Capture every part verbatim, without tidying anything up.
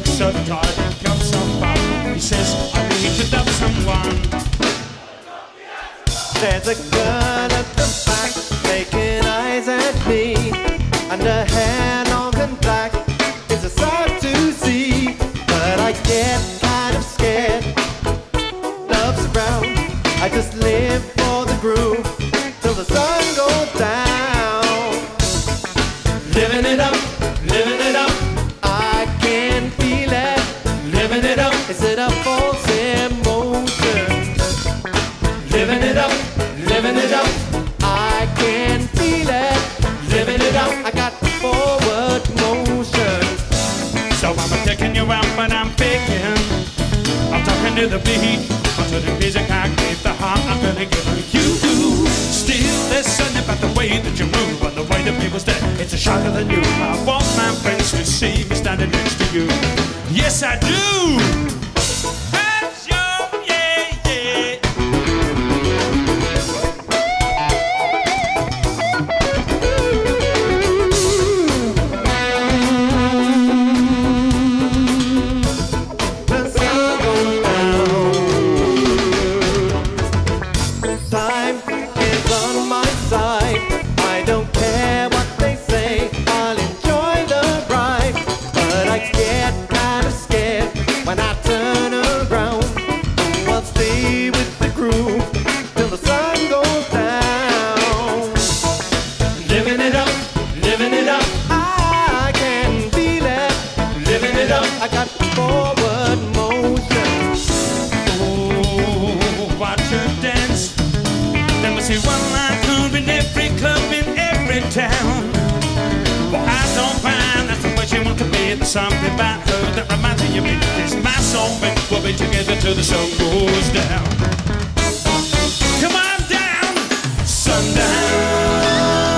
so tired and come so far. He says, I need to love someone. There's a girl at the back making eyes at me, and her hair long and black. It's a sight to see, but I get kind of scared. Love's around, I just live for the groove till the sun goes down. Living it up, living it up, I can feel it. Living it up, is it a false emotion? Living it up, living it up, I can feel it. Living it up, I got the forward motion. So I'm taking you out, but I'm faking. I'm talking to the beat, but to the music I gave the heart I'm gonna give you. Still, there's something about the way that you move and the way that people stare. It's a shocker than you. I want my friends to see me standing next to you. Yes, I do. That's your, yeah, yeah. The sun goes down. Time is on my side. I don't care what they say. I'll enjoy the ride, but I get kind of scared when I turn around. I'll stay with the groove till the sun goes down. Living it up, living it up, I can feel it. Living it up, I got forward motion. Oh, watch her dance. Let me see one line club in every club in every town. But I don't mind, that's the way she wants to be. There's something about her that reminds me of me. It's my soulmate, we'll be together till the sun goes down. Come on down, sundown.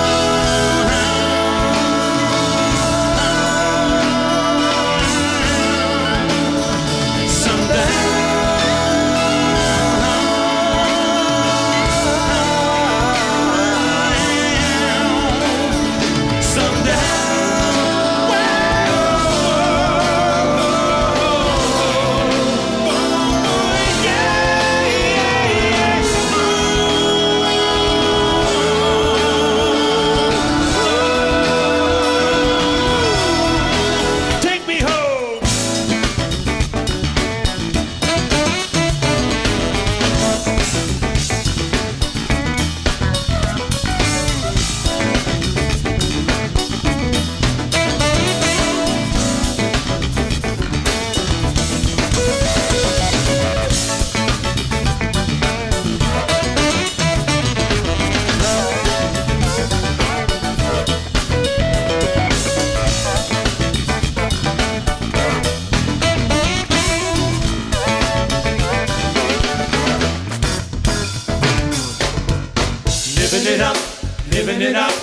Living it up, living it up,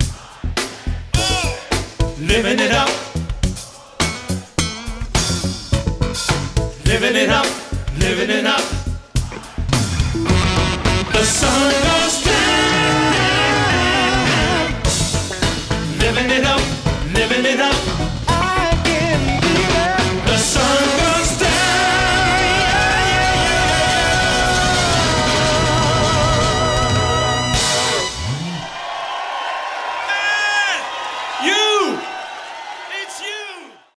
living it up, living it up, living it up.